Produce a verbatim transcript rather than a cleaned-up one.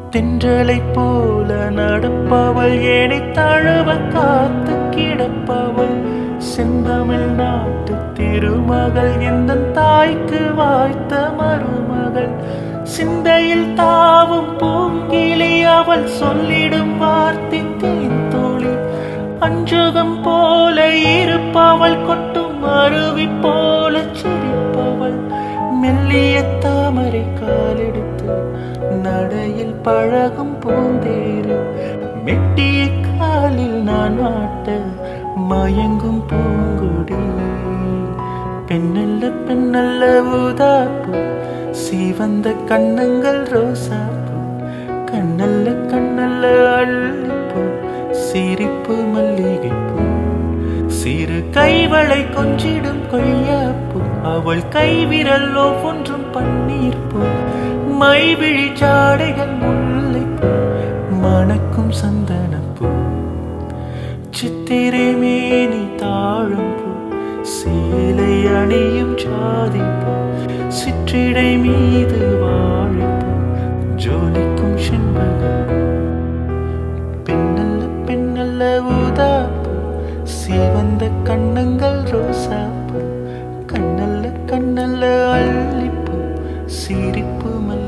தென்றலைப் போல நடப்பவள் ஏனை தழுவ காத்து கிடப்பவள் செந்தமிழ் நாட்டு திருமகள் எந்தன் தாய்க்கு வாய்த்த மருமகள் சிந்தையில் தாவும் பூங்கிளி அவள் சொல்லிடும் வார்த்தை தேன்தோழி அஞ்சுகம் போல இருப்பவள் கொட்டும் அருவி போல சிரிப்பவள் மெல்லிய தாமரை காலெடுத்து நடையில் பழகும் பூந்தேரு மெட்டிய காலில் நான் வாட்ட மயங்கும் பூங்குடி பெண்ணல்ல பெண்ணல்ல ஊதாப்பூ சிவந்த கண்ணங்கள் ரோசாப்பூ கண்ணல்ல கண்ணல்ல அள்ளிப்பூ சிரிப்பு மல்லிகைப்பூ சிறு கைவளை கொஞ்சிடும் கொய்யாப்பூ அவள் கைவிரல் ஒவ்வொன்றும் பன்னீர்ப்பூ மைவிழி சாடைகள் முல்லைப்பூ மணக்கும் சந்தனப்பூ சித்திரை மேனி தாழம்பூ சேலை அணியும் சாதிப்பூ சிற்றிடை மீது வாழைப்பூ ஜோலிக்கும் செண்பகப்பூ பெண்ணல்ல பெண்ணல்ல ஊதாப்பூ சிவந்த கண்ணங்கள் ரோசாப்பூ கண்ணல்ல கண்ணல்ல அள்ளிப்பூ சிரிப்பு